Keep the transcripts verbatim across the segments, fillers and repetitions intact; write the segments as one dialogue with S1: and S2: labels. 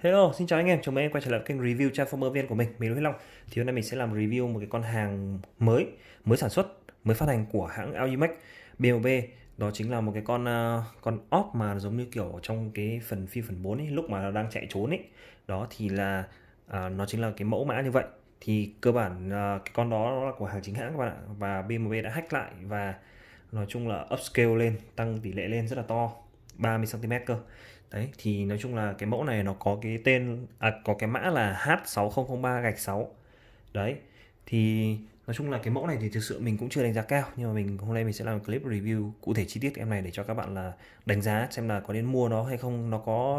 S1: Hello, xin chào anh em, chào mừng em quay trở lại kênh review Transformer viên của mình, mình là Huy Long. Thì hôm nay mình sẽ làm review một cái con hàng mới, mới sản xuất, mới phát hành của hãng Audimax bê em vê. Đó chính là một cái con uh, con op mà giống như kiểu trong cái phần phim phần bốn ấy, lúc mà nó đang chạy trốn ấy. Đó thì là uh, nó chính là cái mẫu mã như vậy. Thì cơ bản uh, cái con đó nó là của hàng chính hãng các bạn ạ, và bê em vê đã hack lại và nói chung là upscale lên, tăng tỷ lệ lên rất là to, ba mươi xăng ti mét cơ. Đấy thì nói chung là cái mẫu này nó có cái tên à, có cái mã là H sáu không không ba gạch sáu. Đấy thì nói chung là cái mẫu này thì thực sự mình cũng chưa đánh giá cao, nhưng mà mình hôm nay mình sẽ làm clip review cụ thể chi tiết em này để cho các bạn là đánh giá xem là có nên mua nó hay không, nó có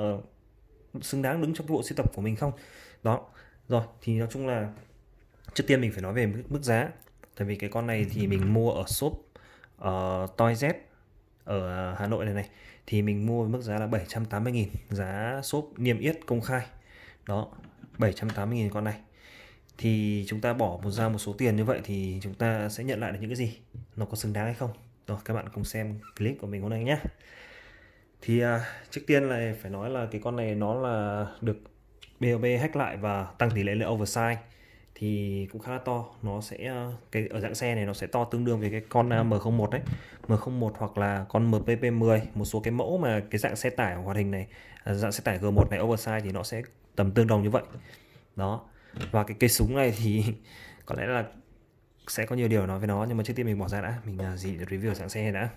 S1: uh, xứng đáng đứng trong cái bộ sưu tập của mình không. Đó rồi thì nói chung là trước tiên mình phải nói về mức, mức giá. Tại vì cái con này thì mình mua ở shop uh, Toy Z ở Hà Nội này này, thì mình mua với mức giá là bảy trăm tám mươi nghìn, giá shop niêm yết công khai. Đó, bảy trăm tám mươi nghìn con này. Thì chúng ta bỏ một ra một số tiền như vậy thì chúng ta sẽ nhận lại được những cái gì, nó có xứng đáng hay không. Rồi các bạn cùng xem clip của mình hôm nay nhé. Thì uh, trước tiên là phải nói là cái con này nó là được bê em vê hack lại và tăng tỷ lệ lên oversize, thì cũng khá là to. Nó sẽ cái ở dạng xe này nó sẽ to tương đương với cái con M không một đấy, M không một hoặc là con em pê pê mười, một số cái mẫu mà cái dạng xe tải hoạt hình này, dạng xe tải G một này oversize thì nó sẽ tầm tương đồng như vậy. Đó, và cái cây súng này thì có lẽ là sẽ có nhiều điều nói về nó, nhưng mà trước tiên mình bỏ ra đã, mình gì review dạng xe này đã.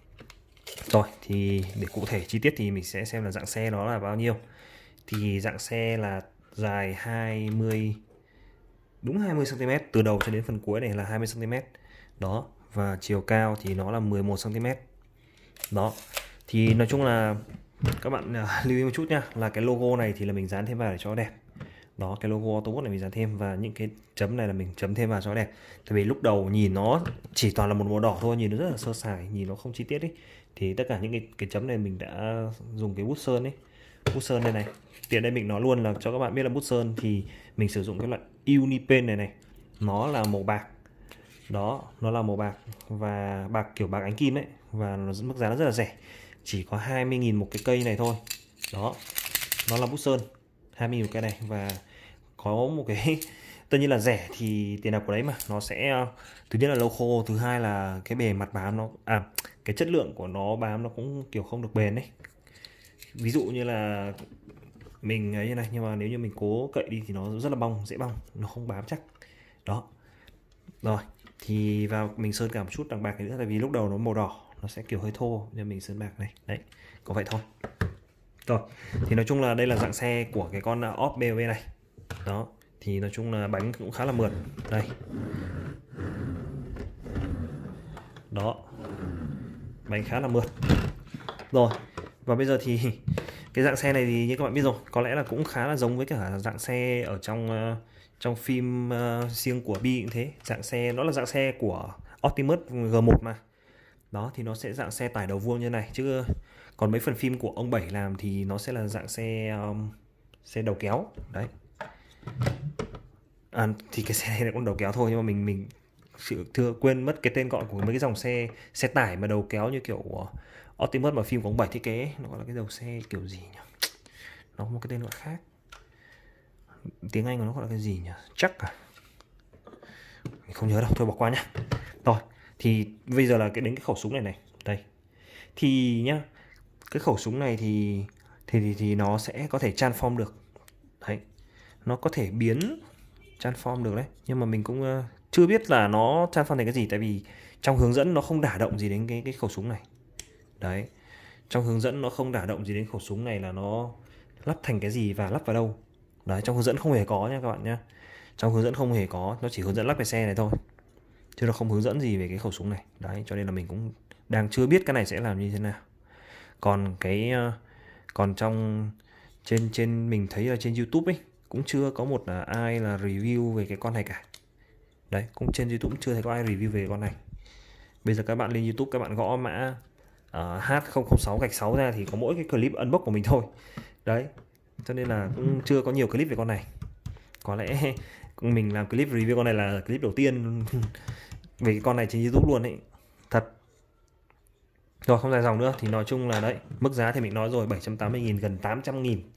S1: Rồi thì để cụ thể chi tiết thì mình sẽ xem là dạng xe nó là bao nhiêu. Thì dạng xe là dài hai mươi, đúng hai mươi xăng ti mét, từ đầu cho đến phần cuối này là hai mươi xăng ti mét. Đó, và chiều cao thì nó là mười một xăng ti mét. Đó, thì nói chung là các bạn uh, lưu ý một chút nha, là cái logo này thì là mình dán thêm vào để cho đẹp. Đó, cái logo Autobot này mình dán thêm, và những cái chấm này là mình chấm thêm vào cho đẹp. Tại vì lúc đầu nhìn nó chỉ toàn là một màu đỏ thôi, nhìn nó rất là sơ sài, nhìn nó không chi tiết ấy. Thì tất cả những cái, cái chấm này mình đã dùng cái bút sơn ấy, bút sơn đây này. Tiện đây mình nói luôn là cho các bạn biết là bút sơn thì mình sử dụng cái loại Unipen này này, nó là màu bạc. Đó, nó là màu bạc và bạc kiểu bạc ánh kim ấy, và nó, mức giá nó rất là rẻ, chỉ có hai mươi nghìn một cái cây này thôi. Đó, nó là bút sơn hai mươi nghìn một cái này, và có một cái tất nhiên là rẻ thì tiền nào của đấy mà, nó sẽ thứ nhất là lâu khô, thứ hai là cái bề mặt bám nó à cái chất lượng của nó bám nó cũng kiểu không được bền đấy. Ví dụ như là mình ấy như này, nhưng mà nếu như mình cố cậy đi thì nó rất là bong, dễ bong, nó không bám chắc. Đó, rồi thì vào mình sơn cả một chút đằng bạc này nữa, tại vì lúc đầu nó màu đỏ nó sẽ kiểu hơi thô, nên mình sơn bạc này. Đấy, có vậy thôi. Rồi thì nói chung là đây là dạng xe của cái con op bê em vê này. Đó, thì nói chung là bánh cũng khá là mượt đây. Đó, bánh khá là mượt. Rồi, và bây giờ thì cái dạng xe này thì như các bạn biết rồi, có lẽ là cũng khá là giống với cả dạng xe ở trong uh, trong phim uh, riêng của Bi cũng thế. Dạng xe nó là dạng xe của Optimus G một mà. Đó, thì nó sẽ dạng xe tải đầu vuông như này, chứ còn mấy phần phim của ông Bảy làm thì nó sẽ là dạng xe um, xe đầu kéo. Đấy. À, thì cái xe này là con đầu kéo thôi, nhưng mà mình mình sự thưa quên mất cái tên gọi của mấy cái dòng xe xe tải mà đầu kéo như kiểu uh, Optimus mà phim của ông Bảy thiết kế, nó gọi là cái đầu xe kiểu gì nhỉ? Nó có một cái tên gọi khác. Tiếng Anh của nó gọi là cái gì nhỉ? Chắc à? Mình không nhớ đâu, thôi bỏ qua nhá. Rồi, thì bây giờ là cái đến cái khẩu súng này này. Đây. Thì nhá, cái khẩu súng này thì thì thì, thì nó sẽ có thể transform được. Đấy. Nó có thể biến transform được đấy, nhưng mà mình cũng uh, chưa biết là nó transform thành cái gì, tại vì trong hướng dẫn nó không đả động gì đến cái cái khẩu súng này. Đấy, trong hướng dẫn nó không đả động gì đến khẩu súng này là nó lắp thành cái gì và lắp vào đâu. Đấy, trong hướng dẫn không hề có nha các bạn nhé. Trong hướng dẫn không hề có, nó chỉ hướng dẫn lắp cái xe này thôi, chứ nó không hướng dẫn gì về cái khẩu súng này. Đấy, cho nên là mình cũng đang chưa biết cái này sẽ làm như thế nào. Còn cái còn trong trên trên mình thấy là trên YouTube ấy cũng chưa có một là ai là review về cái con này cả. Đấy, cũng trên YouTube cũng chưa thấy có ai review về con này. Bây giờ các bạn lên YouTube, các bạn gõ mã uh, H không không sáu gạch sáu ra thì có mỗi cái clip unbox của mình thôi. Đấy, cho nên là cũng chưa có nhiều clip về con này. Có lẽ mình làm clip review con này là clip đầu tiên về cái con này trên YouTube luôn ấy. Thật. Rồi không dài dòng nữa thì nói chung là đấy, mức giá thì mình nói rồi, bảy trăm tám mươi nghìn, gần tám trăm nghìn.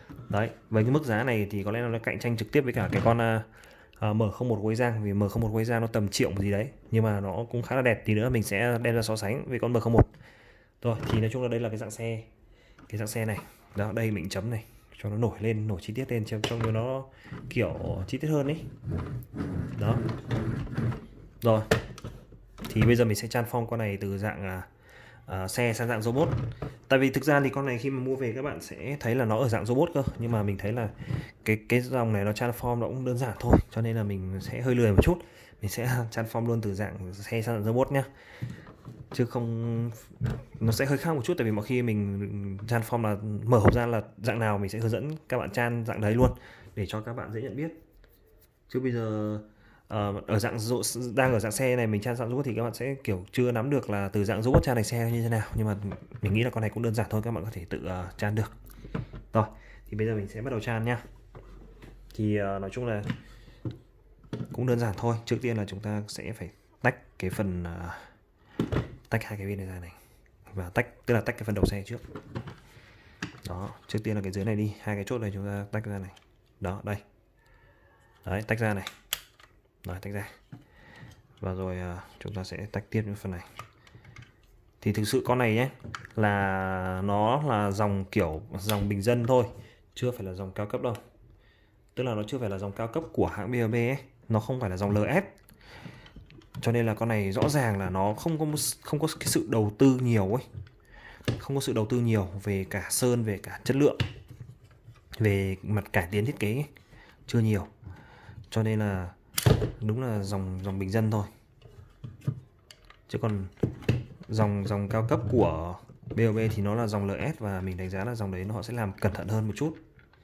S1: Đấy, với cái mức giá này thì có lẽ nó cạnh tranh trực tiếp với cả cái con uh, M không một quấy giang, vì M không một quấy giang nó tầm triệu gì đấy, nhưng mà nó cũng khá là đẹp. Tí nữa mình sẽ đem ra so sánh với con M không một. Rồi thì nói chung là đây là cái dạng xe, cái dạng xe này. Đó, đây mình chấm này cho nó nổi lên, nổi chi tiết lên, trông cho nó kiểu chi tiết hơn ấy. Đó. Rồi. Thì bây giờ mình sẽ transform con này từ dạng uh, xe sang dạng robot. Tại vì thực ra thì con này khi mà mua về các bạn sẽ thấy là nó ở dạng robot cơ, nhưng mà mình thấy là cái cái dòng này nó transform nó cũng đơn giản thôi, cho nên là mình sẽ hơi lười một chút. Mình sẽ transform luôn từ dạng xe sang dạng robot nhá. Chứ không, nó sẽ hơi khác một chút, tại vì mọi khi mình transform là mở hộp ra là dạng nào mình sẽ hướng dẫn các bạn tran dạng đấy luôn để cho các bạn dễ nhận biết. Chứ bây giờ uh, ở dạng đang ở dạng xe này mình tran dạng robot thì các bạn sẽ kiểu chưa nắm được là từ dạng robot tran thành xe như thế nào, nhưng mà mình nghĩ là con này cũng đơn giản thôi, các bạn có thể tự uh, tran được. Rồi thì bây giờ mình sẽ bắt đầu tran nhá. Thì uh, nói chung là cũng đơn giản thôi. Trước tiên là chúng ta sẽ phải tách cái phần uh, tách hai cái viên này ra này, và tách, tức là tách cái phần đầu xe trước. Đó, trước tiên là cái dưới này đi, hai cái chốt này chúng ta tách ra này. Đó, đây. Đấy, tách ra này. Rồi, tách ra. Và rồi uh, chúng ta sẽ tách tiếp những phần này. Thì thực sự con này nhé, là nó là dòng kiểu dòng bình dân thôi, chưa phải là dòng cao cấp đâu. Tức là nó chưa phải là dòng cao cấp của hãng bê em vê ấy, nó không phải là dòng lờ ét. Cho nên là con này rõ ràng là nó không có không có cái sự đầu tư nhiều ấy. Không có sự đầu tư nhiều về cả sơn, về cả chất lượng, về mặt cải tiến thiết kế ấy, chưa nhiều. Cho nên là đúng là dòng dòng bình dân thôi. Chứ còn dòng dòng cao cấp của bê em vê thì nó là dòng lờ ét, và mình đánh giá là dòng đấy họ sẽ làm cẩn thận hơn một chút.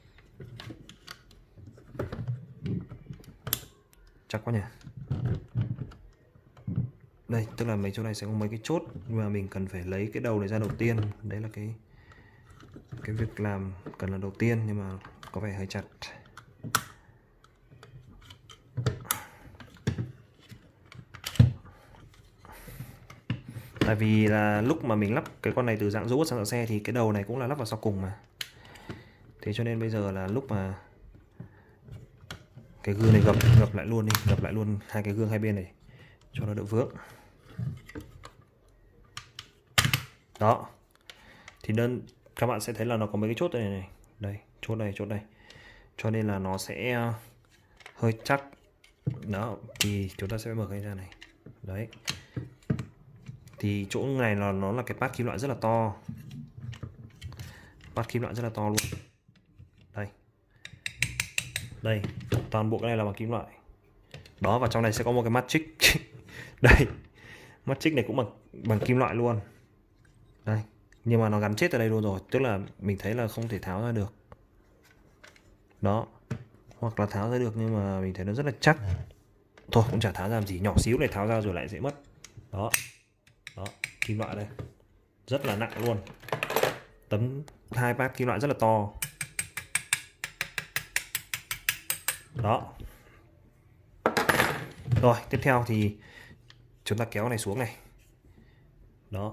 S1: Chắc quá nhỉ. Đây, tức là mấy chỗ này sẽ có mấy cái chốt mà mình cần phải lấy cái đầu này ra đầu tiên. Đấy là cái cái việc làm cần là đầu tiên, nhưng mà có vẻ hơi chặt. Tại vì là lúc mà mình lắp cái con này từ dạng robot sang dạng xe thì cái đầu này cũng là lắp vào sau cùng mà. Thế cho nên bây giờ là lúc mà cái gương này gập gập lại luôn đi, gập lại luôn hai cái gương hai bên này cho nó đỡ vướng. Đó. Thì đơn các bạn sẽ thấy là nó có mấy cái chốt này này. Đây, chốt này, chốt này. Cho nên là nó sẽ hơi chắc. Đó, thì chúng ta sẽ mở cái ra này. Đấy. Thì chỗ này là nó là cái pad kim loại rất là to. Pad kim loại rất là to luôn. Đây. Đây, toàn bộ cái này là bằng kim loại. Đó, và trong này sẽ có một cái matrix. Đây. Matrix này cũng bằng bằng kim loại luôn. Đây, nhưng mà nó gắn chết ở đây luôn rồi, tức là mình thấy là không thể tháo ra được. Đó. Hoặc là tháo ra được nhưng mà mình thấy nó rất là chắc. Thôi cũng chả tháo ra làm gì, nhỏ xíu này tháo ra rồi lại dễ mất. Đó. Đó, kim loại đây. Rất là nặng luôn. Tấm hai pad kim loại rất là to. Đó. Rồi, tiếp theo thì chúng ta kéo này xuống này. Đó.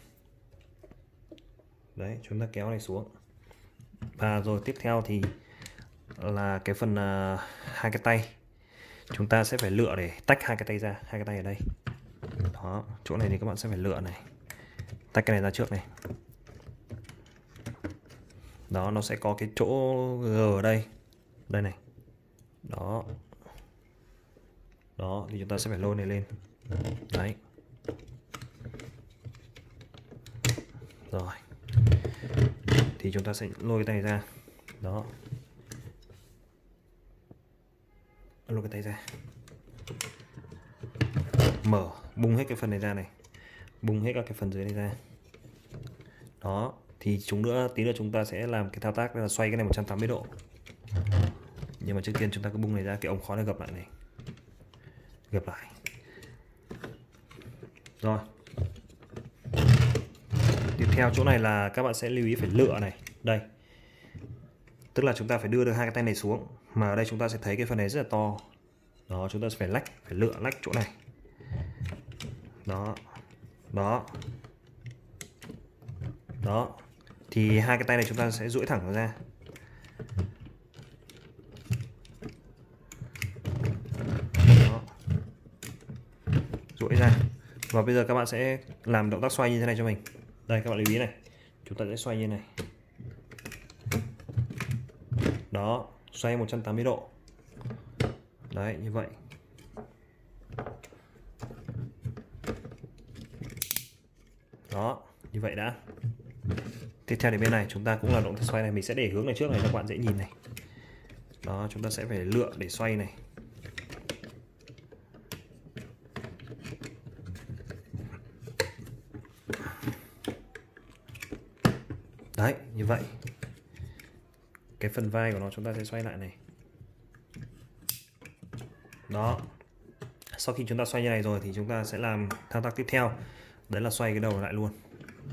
S1: Đấy, chúng ta kéo này xuống. Và rồi tiếp theo thì là cái phần uh, hai cái tay. Chúng ta sẽ phải lựa để tách hai cái tay ra, hai cái tay ở đây. Đó, chỗ này thì các bạn sẽ phải lựa này. Tách cái này ra trước này. Đó, nó sẽ có cái chỗ G ở đây. Đây này. Đó. Đó, thì chúng ta sẽ phải lôi này lên. Đấy. Rồi. Thì chúng ta sẽ lôi cái tay ra. Đó. Lôi cái tay ra. Mở, bung hết cái phần này ra này. Bung hết các cái phần dưới này ra. Đó. Thì chúng nữa, tí nữa chúng ta sẽ làm cái thao tác là xoay cái này một trăm tám mươi độ. Nhưng mà trước tiên chúng ta cứ bung này ra, cái ống khói này gập lại này. Gập lại. Rồi. Tiếp theo chỗ này là các bạn sẽ lưu ý phải lựa này. Đây. Tức là chúng ta phải đưa được hai cái tay này xuống. Mà ở đây chúng ta sẽ thấy cái phần này rất là to. Đó, chúng ta sẽ phải lách, phải lựa lách chỗ này. Đó. Đó. Đó. Thì hai cái tay này chúng ta sẽ duỗi thẳng nó ra. Đó. Duỗi ra. Và bây giờ các bạn sẽ làm động tác xoay như thế này cho mình. Đây các bạn lưu ý này, chúng ta sẽ xoay như này. Đó, xoay một trăm tám mươi độ. Đấy, như vậy. Đó, như vậy đã. Tiếp theo đến bên này chúng ta cũng là động tác xoay này, mình sẽ để hướng này trước này cho các bạn dễ nhìn này. Đó, chúng ta sẽ phải lựa để xoay này. Đấy, như vậy. Cái phần vai của nó chúng ta sẽ xoay lại này. Đó. Sau khi chúng ta xoay như này rồi thì chúng ta sẽ làm thao tác tiếp theo. Đấy là xoay cái đầu lại luôn.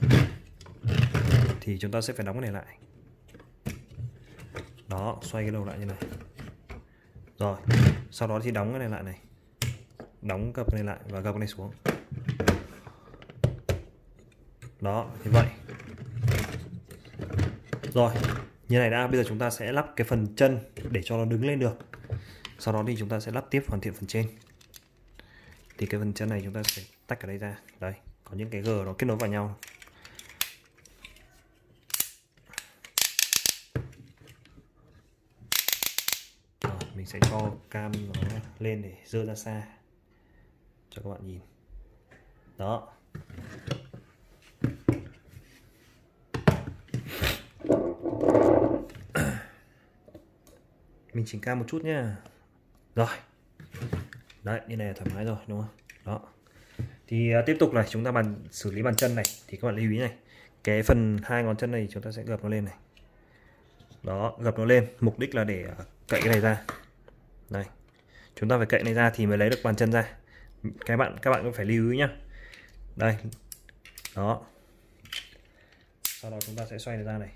S1: Thì chúng ta sẽ phải đóng cái này lại. Đó, xoay cái đầu lại như này. Rồi, sau đó thì đóng cái này lại này. Đóng gập này lại và gập cái này xuống. Đó, như vậy. Rồi, như này đã. Bây giờ chúng ta sẽ lắp cái phần chân để cho nó đứng lên được. Sau đó thì chúng ta sẽ lắp tiếp hoàn thiện phần trên. Thì cái phần chân này chúng ta sẽ tách ở đây ra. Đây, có những cái gờ nó kết nối vào nhau. Rồi, mình sẽ cho cam nó lên để dơ ra xa cho các bạn nhìn. Đó. Mình chỉnh cam một chút nha. Rồi. Đấy, như này là thoải mái rồi đúng không? Đó. Thì uh, tiếp tục này, chúng ta bàn xử lý bàn chân này thì các bạn lưu ý này. Cái phần hai ngón chân này chúng ta sẽ gập nó lên này. Đó, gập nó lên, mục đích là để uh, cậy cái này ra. Đây. Chúng ta phải cậy này ra thì mới lấy được bàn chân ra. Các bạn các bạn cũng phải lưu ý nhá. Đây. Đó. Sau đó chúng ta sẽ xoay nó ra này.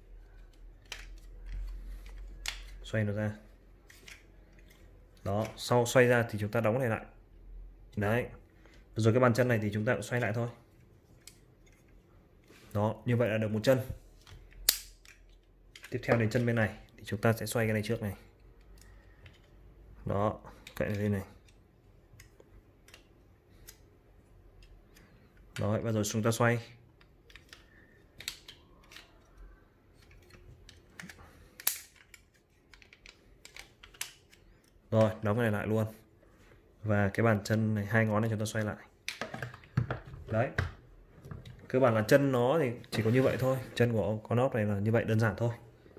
S1: Xoay nó ra. Đó, sau xoay ra thì chúng ta đóng này lại. Đấy. Rồi cái bàn chân này thì chúng ta cũng xoay lại thôi. Đó, như vậy là được một chân. Tiếp theo đến chân bên này thì chúng ta sẽ xoay cái này trước này. Đó, cậy lên này. Đó, và rồi chúng ta xoay. Rồi, đóng cái này lại luôn. Và cái bàn chân này, hai ngón này chúng ta xoay lại. Đấy. Cơ bản là chân nó thì chỉ có như vậy thôi. Chân của con ốc này là như vậy, đơn giản thôi.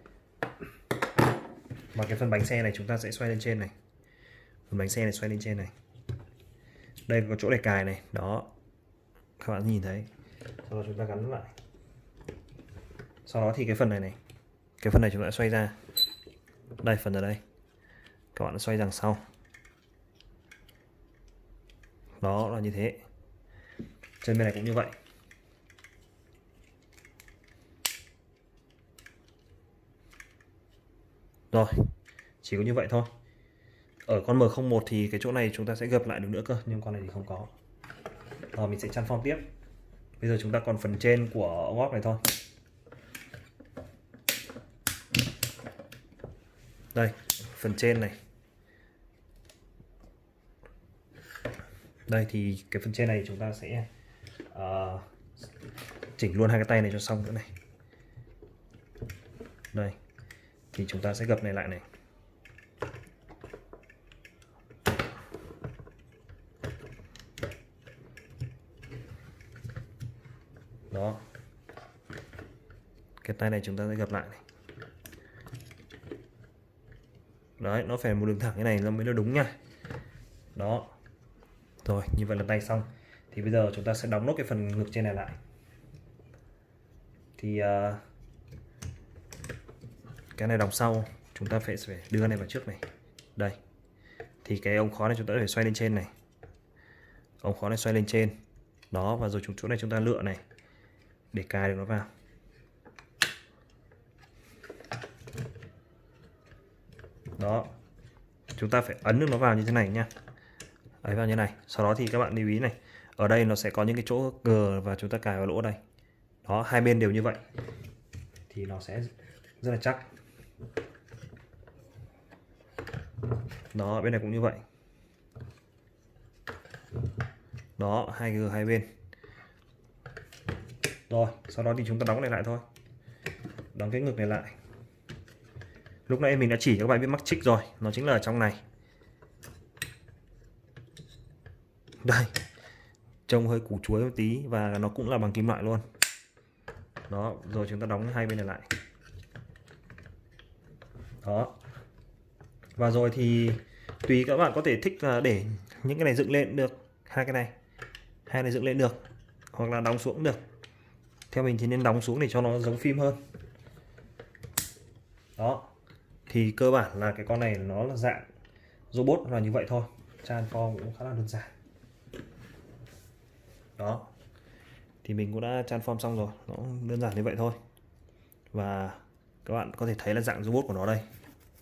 S1: Và cái phần bánh xe này chúng ta sẽ xoay lên trên này. Phần bánh xe này xoay lên trên này. Đây có chỗ để cài này. Đó. Các bạn nhìn thấy. Sau đó chúng ta gắn lại. Sau đó thì cái phần này này. Cái phần này chúng ta xoay ra. Đây, phần ở đây. Các bạn xoay đằng sau. Đó là như thế. Chân bên này cũng như vậy. Rồi, chỉ có như vậy thôi. Ở con M không một thì cái chỗ này chúng ta sẽ gập lại được nữa cơ, nhưng con này thì không có. Rồi mình sẽ chăn form tiếp. Bây giờ chúng ta còn phần trên của ống ốc này thôi. Đây, phần trên này. Đây thì cái phần trên này chúng ta sẽ uh, chỉnh luôn hai cái tay này cho xong nữa này. Đây. Thì chúng ta sẽ gập này lại này. Đó. Cái tay này chúng ta sẽ gập lại này. Đấy, nó phải một đường thẳng cái này nó mới là đúng nha. Đó. Rồi, như vậy là tay xong. Thì bây giờ chúng ta sẽ đóng nốt cái phần ngực trên này lại. Thì uh, cái này đóng sau, chúng ta phải phải đưa này vào trước này. Đây. Thì cái ống khói này chúng ta phải xoay lên trên này. Ống khói này xoay lên trên. Đó, và rồi chúng chỗ này chúng ta lựa này để cài được nó vào. Đó. Chúng ta phải ấn được nó vào như thế này nha. Ấy vào như này. Sau đó thì các bạn lưu ý này. Ở đây nó sẽ có những cái chỗ G và chúng ta cài vào lỗ đây. Đó, hai bên đều như vậy. Thì nó sẽ rất là chắc. Đó, bên này cũng như vậy. Đó, hai g hai bên. Rồi, sau đó thì chúng ta đóng này lại thôi. Đóng cái ngực này lại. Lúc nãy mình đã chỉ cho các bạn biết mắc trích rồi, nó chính là ở trong này. Đây, trông hơi củ chuối một tí và nó cũng là bằng kim loại luôn. Đó, rồi chúng ta đóng hai bên này lại. Đó. Và rồi thì tùy các bạn có thể thích là để những cái này dựng lên được, hai cái này, hai này dựng lên được, hoặc là đóng xuống cũng được. Theo mình thì nên đóng xuống để cho nó giống phim hơn. Đó. Thì cơ bản là cái con này nó là dạng robot là như vậy thôi. Transform cũng khá là đơn giản. Đó. Thì mình cũng đã transform xong rồi, nó đơn giản như vậy thôi. Và các bạn có thể thấy là dạng robot của nó đây.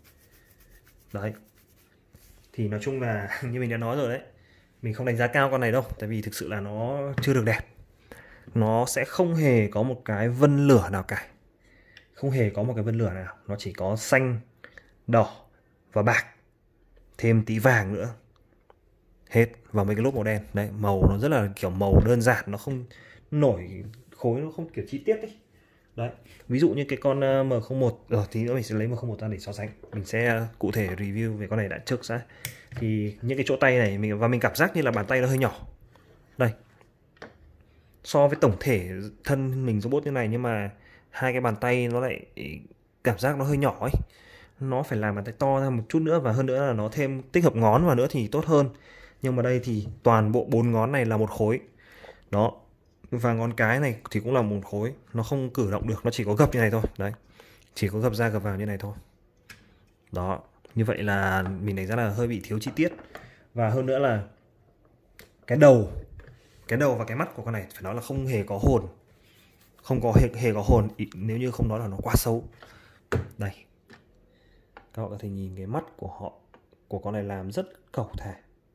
S1: Đấy. Thì nói chung là như mình đã nói rồi đấy, mình không đánh giá cao con này đâu, tại vì thực sự là nó chưa được đẹp. Nó sẽ không hề có một cái vân lửa nào cả. Không hề có một cái vân lửa nào. Nó chỉ có xanh, đỏ và bạc, thêm tí vàng nữa. Hết. Và mấy cái lốp màu đen. Đấy, màu nó rất là kiểu màu đơn giản, nó không nổi khối, nó không kiểu chi tiết ấy. Đấy. Ví dụ như cái con M không một, rồi tí nữa mình sẽ lấy M không một ra để so sánh. Mình sẽ cụ thể review về con này đã trước đã. Thì những cái chỗ tay này mình và mình cảm giác như là bàn tay nó hơi nhỏ. Đây. So với tổng thể thân mình robot như này, nhưng mà hai cái bàn tay nó lại cảm giác nó hơi nhỏ ấy. Nó phải làm bàn tay to ra một chút nữa, và hơn nữa là nó thêm tích hợp ngón vào nữa thì tốt hơn. Nhưng mà đây thì toàn bộ bốn ngón này là một khối. Đó. Và ngón cái này thì cũng là một khối. Nó không cử động được, nó chỉ có gập như này thôi. Đấy. Chỉ có gập ra gập vào như này thôi. Đó. Như vậy là mình đánh giá là hơi bị thiếu chi tiết. Và hơn nữa là cái đầu Cái đầu và cái mắt của con này phải nói là không hề có hồn. Không có hề, hề có hồn. Nếu như không nói là nó quá xấu. Đây. Các bạn có thể nhìn cái mắt của họ, của con này làm rất cẩu thả.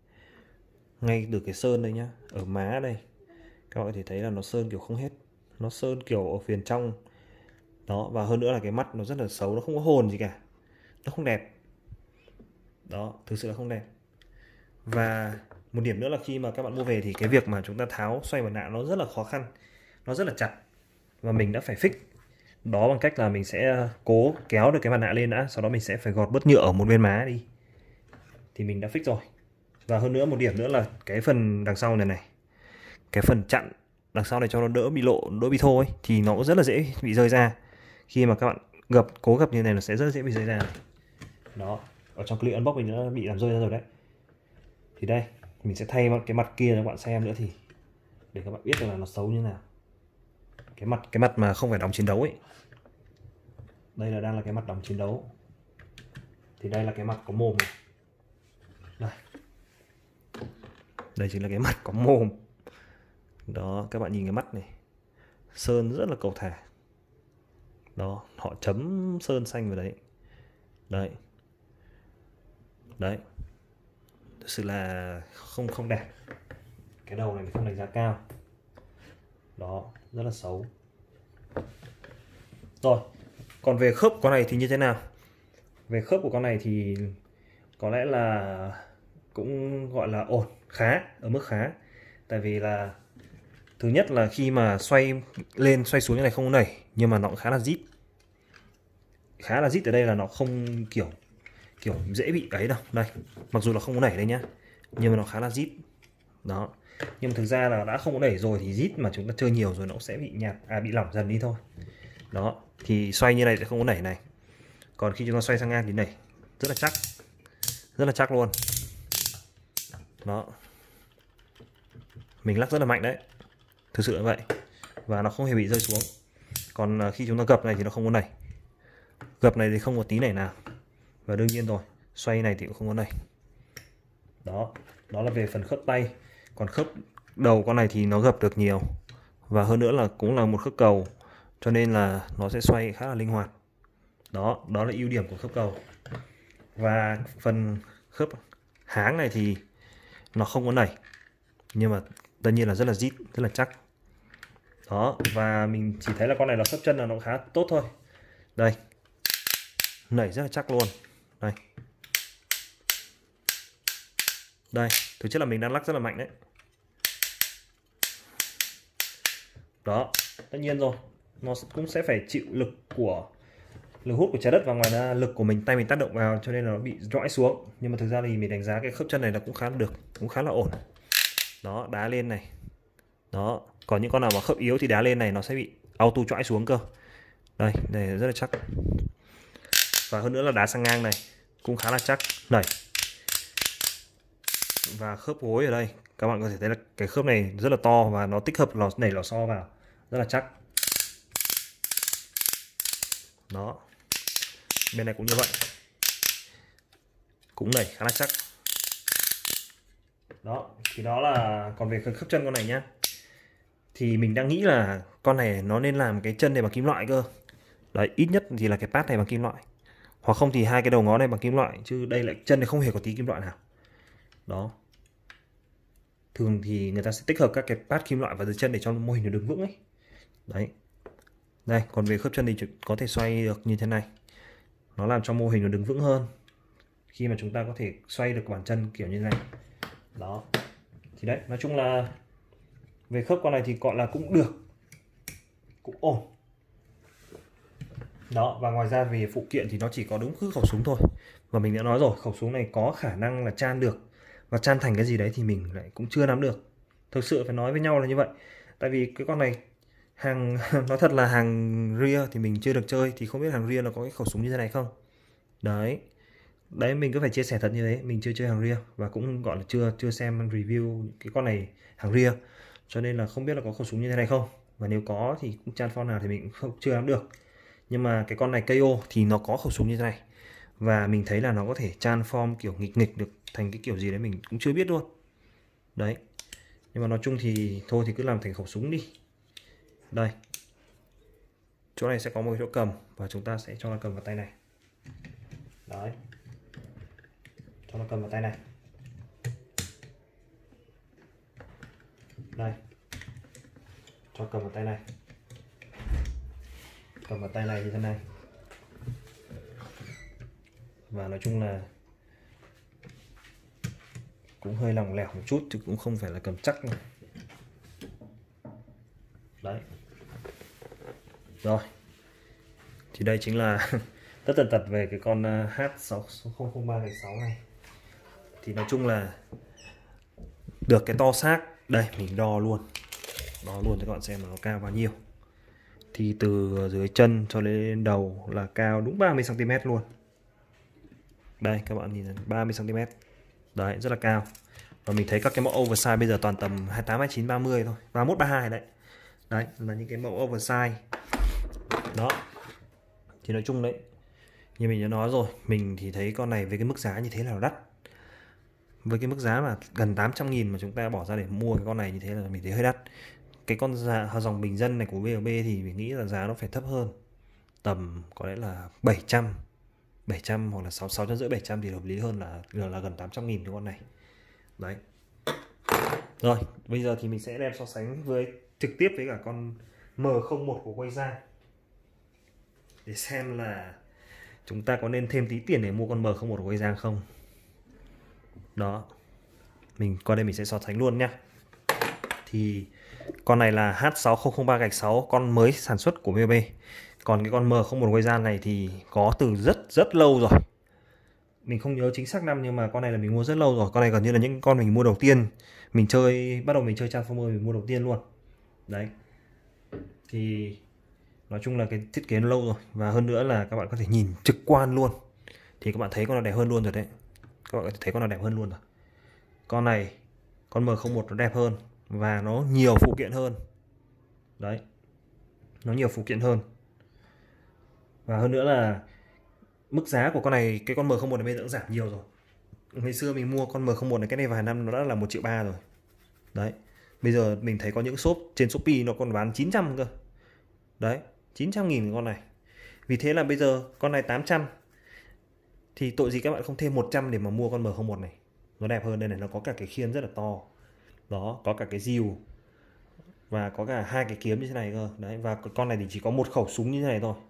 S1: Ngay từ cái sơn đây nhá, ở má đây, các bạn có thể thấy là nó sơn kiểu không hết. Nó sơn kiểu ở phía trong. Đó, và hơn nữa là cái mắt nó rất là xấu, nó không có hồn gì cả. Nó không đẹp. Đó, thực sự là không đẹp. Và một điểm nữa là khi mà các bạn mua về thì cái việc mà chúng ta tháo xoay mặt nạ nó rất là khó khăn. Nó rất là chặt. Và mình đã phải fix đó bằng cách là mình sẽ cố kéo được cái mặt nạ lên đã, sau đó mình sẽ phải gọt bớt nhựa ở một bên má đi. Thì mình đã fix rồi. Và hơn nữa một điểm nữa là cái phần đằng sau này này, cái phần chặn đằng sau này cho nó đỡ bị lộ, đỡ bị thô ấy, thì nó cũng rất là dễ bị rơi ra. Khi mà các bạn gập, cố gập như này nó sẽ rất dễ bị rơi ra. Đó, ở trong clip unbox mình đã bị làm rơi ra rồi đấy. Thì đây, mình sẽ thay cái mặt kia cho các bạn xem nữa, thì để các bạn biết được là nó xấu như nào. Cái mặt cái mặt mà không phải đóng chiến đấu ấy. Đây là đang là cái mặt đóng chiến đấu. Thì đây là cái mặt có mồm này. Đây. Đây chính là cái mặt có mồm. Đó, các bạn nhìn cái mắt này. Sơn rất là cầu thả. Đó, họ chấm sơn xanh vào đấy. Đấy. Đấy. Thực sự là không không đẹp. Cái đầu này không đánh giá cao. Đó, rất là xấu. Rồi, còn về khớp của con này thì như thế nào? Về khớp của con này thì có lẽ là cũng gọi là ổn, khá, ở mức khá. Tại vì là thứ nhất là khi mà xoay lên xoay xuống như này không có nảy, nhưng mà nó cũng khá là rít. Khá là rít ở đây là nó không kiểu kiểu dễ bị ấy đâu. Đây, mặc dù là không có nảy đây nhá, nhưng mà nó khá là rít. Đó. Nhưng mà thực ra là đã không có đẩy rồi thì rít mà chúng ta chơi nhiều rồi nó sẽ bị nhạt, à bị lỏng dần đi thôi. Đó, thì xoay như này sẽ không có nảy này. Còn khi chúng ta xoay sang ngang thì nảy rất là chắc. Rất là chắc luôn. Đó. Mình lắc rất là mạnh đấy. Thực sự là vậy. Và nó không hề bị rơi xuống. Còn khi chúng ta gập này thì nó không có nảy. Gập này thì không có tí nảy nào. Và đương nhiên rồi, xoay này thì cũng không có nảy. Đó, đó là về phần khớp tay. Còn khớp đầu con này thì nó gập được nhiều. Và hơn nữa là cũng là một khớp cầu, cho nên là nó sẽ xoay khá là linh hoạt. Đó, đó là ưu điểm của khớp cầu. Và phần khớp háng này thì nó không có nảy, nhưng mà tất nhiên là rất là rít, rất là chắc. Đó, và mình chỉ thấy là con này là khớp chân là nó khá tốt thôi. Đây. nảy rất là chắc luôn. Đây. Đây, thực chất là mình đang lắc rất là mạnh đấy. Đó, tất nhiên rồi, nó cũng sẽ phải chịu lực của lực hút của trái đất, và ngoài ra lực của mình, tay mình tác động vào cho nên là nó bị rõi xuống. Nhưng mà thực ra thì mình đánh giá cái khớp chân này là cũng khá là được, cũng khá là ổn. Đó, đá lên này. Đó, còn những con nào mà khớp yếu thì đá lên này nó sẽ bị auto chõi xuống cơ. Đây, đây rất là chắc. Và hơn nữa là đá sang ngang này cũng khá là chắc, nảy. Và khớp gối ở đây, các bạn có thể thấy là cái khớp này rất là to và nó tích hợp lò nảy lò xo vào, rất là chắc. Đó. Bên này cũng như vậy. Cũng nảy khá là chắc. Đó, thì đó là còn về khớp chân con này nhá. Thì mình đang nghĩ là con này nó nên làm cái chân này bằng kim loại cơ. Đấy, ít nhất thì là cái pad này bằng kim loại. Hoặc không thì hai cái đầu ngón này bằng kim loại, chứ đây lại chân này không hề có tí kim loại nào. Đó. Thường thì người ta sẽ tích hợp các cái pad kim loại vào dưới chân để cho mô hình nó đứng vững ấy. Đấy. Đây, còn về khớp chân thì có thể xoay được như thế này. Nó làm cho mô hình nó đứng vững hơn khi mà chúng ta có thể xoay được bàn chân kiểu như thế này. Đó. Thì đấy, nói chung là về khớp con này thì gọi là cũng được, cũng ổn. Đó, và ngoài ra về phụ kiện thì nó chỉ có đúng cứ khẩu súng thôi. Và mình đã nói rồi, khẩu súng này có khả năng là chan được, và chan thành cái gì đấy thì mình lại cũng chưa nắm được. Thực sự phải nói với nhau là như vậy. Tại vì cái con này hàng nói thật là hàng rear thì mình chưa được chơi, thì không biết hàng rear nó có cái khẩu súng như thế này không. Đấy. Đấy, mình cứ phải chia sẻ thật như thế, mình chưa chơi hàng rear và cũng gọi là chưa chưa xem review cái con này hàng rear, cho nên là không biết là có khẩu súng như thế này không, và nếu có thì cũng chan form nào thì mình cũng không chưa nắm được. Nhưng mà cái con này ca o thì nó có khẩu súng như thế này, và mình thấy là nó có thể chan form kiểu nghịch nghịch được thành cái kiểu gì đấy mình cũng chưa biết luôn. Đấy, nhưng mà nói chung thì thôi thì cứ làm thành khẩu súng đi. Đây, chỗ này sẽ có một chỗ cầm và chúng ta sẽ cho nó cầm vào tay này. Đấy, cho nó cầm vào tay này. Đây, cho cầm vào tay này, cầm vào tay này như thế này. Và nói chung là cũng hơi lỏng lẻo một chút chứ cũng không phải là cầm chắc nữa. Đấy. Rồi, thì đây chính là tất tần tật về cái con H sáu không không ba sáu này. Thì nói chung là được cái to xác. Đây mình đo luôn, đo luôn cho các bạn xem là nó cao bao nhiêu. Thì từ dưới chân cho lên đầu là cao đúng ba mươi xăng ti mét luôn. Đây các bạn nhìn ba mươi xăng ti mét. Đấy, rất là cao. Và mình thấy các cái mẫu oversize bây giờ toàn tầm hai mươi tám, hai mươi chín, ba mươi thôi, ba mươi mốt, ba mươi hai đấy. Đấy là những cái mẫu oversize. Đó. Thì nói chung đấy, như mình đã nói rồi, mình thì thấy con này với cái mức giá như thế là đắt. Với cái mức giá mà gần tám trăm nghìn mà chúng ta bỏ ra để mua cái con này như thế là mình thấy hơi đắt. Cái con giá, dòng bình dân này của bê em bê thì mình nghĩ là giá nó phải thấp hơn. Tầm có lẽ là bảy trăm, bảy trăm hoặc là sáu, sáu trăm rưỡi, bảy trăm thì hợp lý hơn là, là gần tám trăm nghìn cái con này. Đấy. Rồi, bây giờ thì mình sẽ đem so sánh với trực tiếp với cả con M không một của Waza, để xem là chúng ta có nên thêm tí tiền để mua con M không một của Waza không. Đó. Mình qua đây mình sẽ so sánh luôn nhá. Thì con này là H sáu không không ba sáu, con mới sản xuất của bê em bê. Còn cái con M không một Waza này thì có từ rất rất lâu rồi. Mình không nhớ chính xác năm nhưng mà con này là mình mua rất lâu rồi. Con này gần như là những con mình mua đầu tiên. Mình chơi, bắt đầu mình chơi Transformer mình mua đầu tiên luôn. Đấy. Thì nói chung là cái thiết kế nó lâu rồi. Và hơn nữa là các bạn có thể nhìn trực quan luôn. Thì các bạn thấy con nào đẹp hơn luôn rồi đấy. Các bạn có thể thấy con nào đẹp hơn luôn rồi. Con này, con M không một nó đẹp hơn. Và nó nhiều phụ kiện hơn. Đấy. Nó nhiều phụ kiện hơn. Và hơn nữa là mức giá của con này, cái con M không một này bây giờ cũng giảm nhiều rồi. Ngày xưa mình mua con M không một này cách đây vài năm nó đã là một triệu ba rồi. Đấy. Bây giờ mình thấy có những shop trên Shopee nó còn bán chín trăm cơ. Đấy, chín trăm nghìn con này. Vì thế là bây giờ con này tám trăm. Thì tội gì các bạn không thêm một trăm để mà mua con M không một này. Nó đẹp hơn đây này, nó có cả cái khiên rất là to. Đó, có cả cái rìu. Và có cả hai cái kiếm như thế này cơ. Đấy, và con này thì chỉ có một khẩu súng như thế này thôi.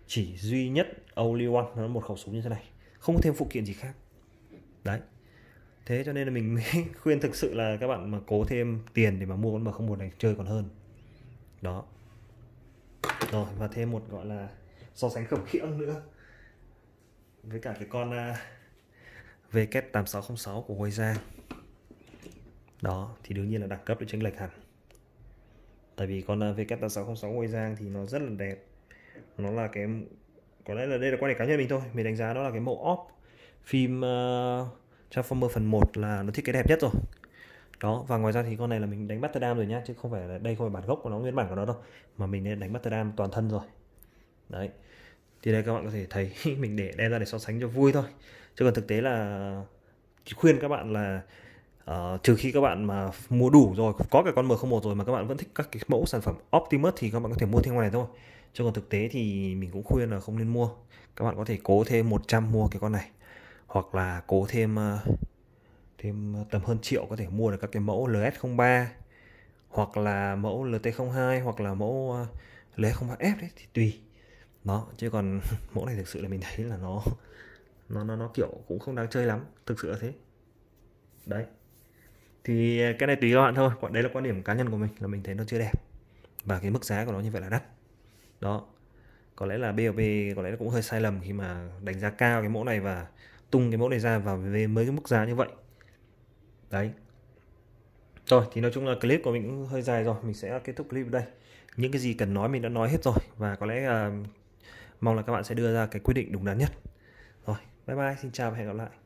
S1: chỉ duy nhất only one, nó là một khẩu súng như thế này, không có thêm phụ kiện gì khác. Đấy, thế cho nên là mình mới khuyên thực sự là các bạn mà cố thêm tiền để mà mua con M không một này chơi còn hơn. Đó. Rồi, và thêm một gọi là so sánh khập khiễng nữa với cả cái con uh, V K tám sáu không sáu của Huayzang. Đó, thì đương nhiên là đẳng cấp để chênh lệch hẳn. Tại vì con uh, V K tám sáu không sáu của Huayzang thì nó rất là đẹp. Nó là cái, có lẽ là đây là quan điểm cá nhân mình thôi, mình đánh giá nó là cái mẫu off phim uh, Transformer phần một là nó thiết kế đẹp nhất rồi. Đó, và ngoài ra thì con này là mình đánh Master Dam rồi nhá, chứ không phải là đây không phải bản gốc của nó, nguyên bản của nó đâu, mà mình nên đánh Master Dam toàn thân rồi. Đấy, thì đây các bạn có thể thấy mình để đem ra để so sánh cho vui thôi, chứ còn thực tế là khuyên các bạn là uh, trừ khi các bạn mà mua đủ rồi, có cái con M không một rồi mà các bạn vẫn thích các cái mẫu sản phẩm Optimus thì các bạn có thể mua thêm con này thôi, chứ còn thực tế thì mình cũng khuyên là không nên mua. Các bạn có thể cố thêm một trăm mua cái con này, hoặc là cố thêm uh, thêm tầm hơn triệu có thể mua được các cái mẫu L S không ba, hoặc là mẫu L T không hai, hoặc là mẫu uh, L S không ba F đấy, thì tùy. Đó, chứ còn mẫu này thực sự là mình thấy là nó nó nó nó kiểu cũng không đáng chơi lắm, thực sự là thế. Đấy, thì cái này tùy các bạn thôi, đấy là quan điểm cá nhân của mình, là mình thấy nó chưa đẹp và cái mức giá của nó như vậy là đắt. Đó, có lẽ là bê o bê có lẽ là cũng hơi sai lầm khi mà đánh giá cao cái mẫu này và tung cái mẫu này ra vào với mấy cái mức giá như vậy. Đấy. Rồi, thì nói chung là clip của mình cũng hơi dài rồi, mình sẽ kết thúc clip ở đây. Những cái gì cần nói mình đã nói hết rồi, và có lẽ uh, mong là các bạn sẽ đưa ra cái quyết định đúng đắn nhất. Rồi, bye bye, xin chào và hẹn gặp lại.